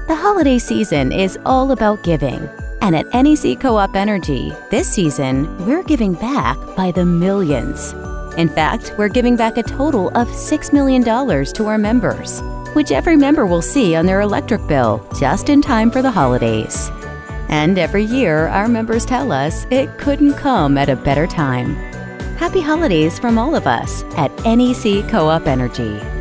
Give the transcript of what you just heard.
The holiday season is all about giving. And at NEC Co-op Energy, this season, we're giving back by the millions. In fact, we're giving back a total of $6 million to our members, which every member will see on their electric bill just in time for the holidays. And every year, our members tell us it couldn't come at a better time. Happy holidays from all of us at NEC Co-op Energy.